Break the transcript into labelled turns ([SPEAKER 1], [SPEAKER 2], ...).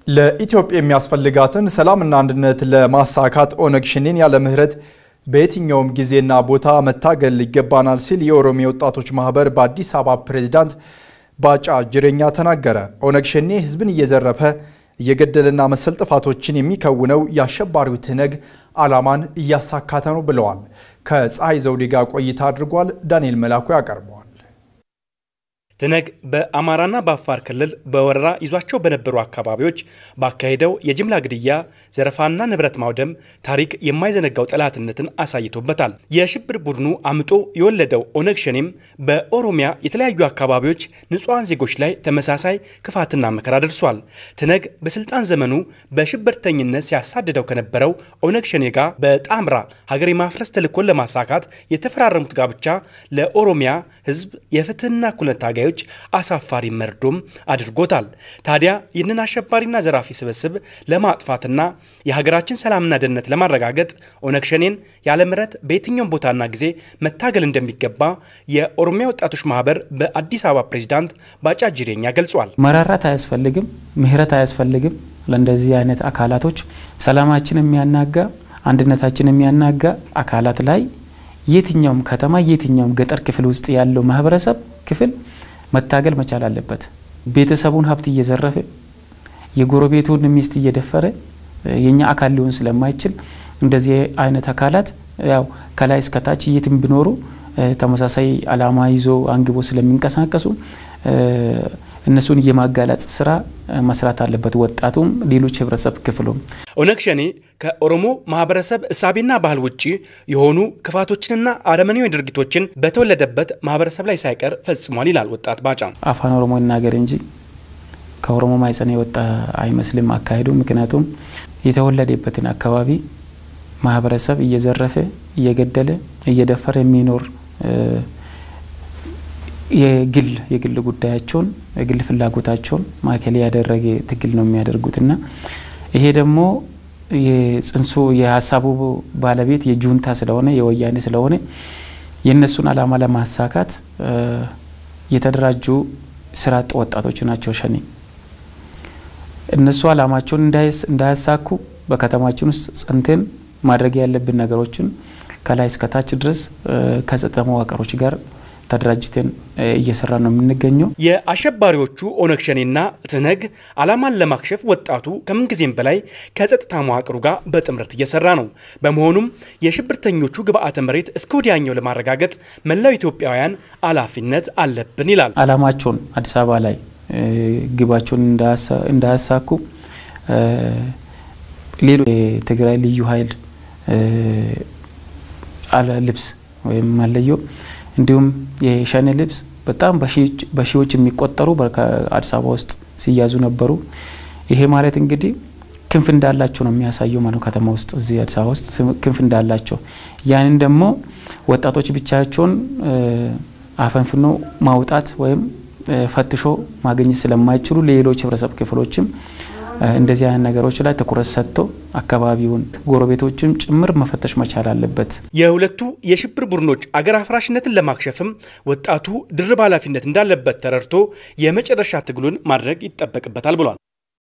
[SPEAKER 1] ለኢትዮጵያ የሚያስፈልጋትን ሰላምና አንድነት ለማሳካት ኦነግ ሸኔን ያለ ምህረት በየትኛውም ጊዜና ቦታ መታገል ይገባናል ሲል የኦሮሚያ ወጣቶች ማህበር በአዲስ አበባ ፕሬዝዳንት ባጫ ጅሬኛ ተናገረ። ኦነግ ሸኔ ህዝብን እየዘረፈ እየገደለና መሰል ጥፋቶችን የሚከውነው ያሸባሪው ትነግ ዓላማን እያሳካተ ነው ብለዋል። ከፀሐይ ዘውዴ ጋር ቆይታ አድርጓል። ዳንኤል መላኩ ያቀርበዋል።
[SPEAKER 2] ትነግ በአማራና በአፋር ክልል በወረራ ይዟቸው በነበሩ አካባቢዎች ባካሄደው የጅምላ ግድያ ዘረፋና ንብረት ማውደም ታሪክ የማይዘነጋው ጠላትነትን አሳይቶበታል። የሽብር ቡድኑ አምጦ የወለደው ኦነግ ሸኔም በኦሮሚያ የተለያዩ አካባቢዎች ንጹሃን ዜጎች ላይ ተመሳሳይ ክፋትና መከራ ደርሷል። ትነግ በስልጣን ዘመኑ በሽብርተኝነት ሲያሳድደው ከነበረው ኦነግ ሸኔ ጋር በጣምራ ሀገር የማፍረስ ተልዕኮን ለማሳካት የተፈራረሙት ጋብቻ ለኦሮሚያ ህዝብ የፍትህና እኩልነት ታጋዮች አሳፋሪ መርዶም አድርጎታል። ታዲያ ይህንን አሸባሪና ዘራፊ ስብስብ ለማጥፋትና የሀገራችን ሰላምና ደህንነት ለማረጋገጥ ኦነግ ሸኔን ያለ ምህረት በየትኛውም ቦታና ጊዜ መታገል እንደሚገባ የኦሮሚያ ወጣቶች ማህበር በአዲስ አበባ ፕሬዝዳንት ባጫ ጅሬኛ ገልጿል።
[SPEAKER 3] መራራት አያስፈልግም፣ ምህረት አያስፈልግም። ለእንደዚህ አይነት አካላቶች ሰላማችን የሚያናጋ አንድነታችን የሚያናጋ አካላት ላይ የትኛውም ከተማ የትኛውም ገጠር ክፍል ውስጥ ያለው ማህበረሰብ ክፍል መታገል መቻል አለበት። ቤተሰቡን ሀብት እየዘረፈ የጎረቤቱን ሚስት እየደፈረ የኛ አካል ሊሆን ስለማይችል እንደዚህ አይነት አካላት ያው ከላይ እስከ ታች የትም ቢኖሩ ተመሳሳይ ዓላማ ይዞ አንግቦ ስለሚንቀሳቀሱ እነሱን የማጋለጽ ስራ መስራት አለበት ወጣቱም ሌሎች ህብረተሰብ ክፍሉም።
[SPEAKER 2] ኦነግ ሸኔ ከኦሮሞ ማህበረሰብ እሳቤና ባህል ውጪ የሆኑ ክፋቶችንና አረመኔያዊ ድርጊቶችን በተወለደበት ማህበረሰብ ላይ ሳይቀር ፈጽሟል ይላል ወጣት ባጫ።
[SPEAKER 3] አፋን ኦሮሞ ይናገር እንጂ ከኦሮሞ ማይጸነ የወጣ አይመስልም አካሄዱ። ምክንያቱም የተወለደበትን አካባቢ ማህበረሰብ እየዘረፈ እየገደለ እየደፈረ የሚኖር የግል ጉዳያቸውን የግል ፍላጎታቸውን ማከለ ያደረገ ትግል ነው የሚያደርጉትና ይሄ ደግሞ የጽንሱ የሐሳቡ ባለቤት የጁንታ ስለሆነ የወያኔ ስለሆነ የነሱን ዓላማ ለማሳካት የተደራጁ ስራጥ ወጣቶች ናቸው ሸኔ። እነሱ ዓላማቸውን እንዳያሳኩ በከተማችን ውስጥ ጸንተን ማድረግ ያለብን ነገሮችን ከላይ እስከ ታች ድረስ ከጸጥታ መዋቅሮች ጋር ተደራጅተን እየሰራ ነው የምንገኘው።
[SPEAKER 2] የአሸባሪዎቹ ኦነግ ሸኔና ትነግ ዓላማን ለማክሸፍ ወጣቱ ከምንጊዜም በላይ ከጸጥታ መዋቅሩ ጋር በጥምረት እየሰራ ነው። በመሆኑም የሽብርተኞቹ ግብአተ መሬት እስከ ወዲያኛው ለማረጋገጥ መላው ኢትዮጵያውያን ኃላፊነት አለብን ይላል።
[SPEAKER 3] ዓላማቸውን አዲስ አበባ ላይ ግባቸውን እንዳያሳኩ ሌሎች የትግራይ ልዩ ኃይል ልብስ ወይም መለዮ እንዲሁም የሸኔ ልብስ በጣም በሺዎች የሚቆጠሩ በአዲስ አበባ ውስጥ ሲያዙ ነበሩ። ይሄ ማለት እንግዲህ ክንፍ እንዳላቸው ነው የሚያሳየው ማለት ከተማ ውስጥ እዚህ አዲስ አበባ ውስጥ ክንፍ እንዳላቸው ያንን ደግሞ ወጣቶች ብቻቸውን አፈንፍኖ ማውጣት ወይም ፈትሾ ማግኘት ስለማይችሉ ሌሎች ህብረተሰብ ክፍሎችም እንደዚህ አይነት ነገሮች ላይ ትኩረት ሰጥቶ አካባቢውን ጎረቤቶችም ጭምር መፈተሽ መቻል አለበት።
[SPEAKER 2] የሁለቱ የሽብር ቡድኖች አገር አፍራሽነትን ለማክሸፍም ወጣቱ ድርብ ኃላፊነት እንዳለበት ተረድቶ የመጨረሻ ትግሉን ማድረግ ይጠበቅበታል ብሏል።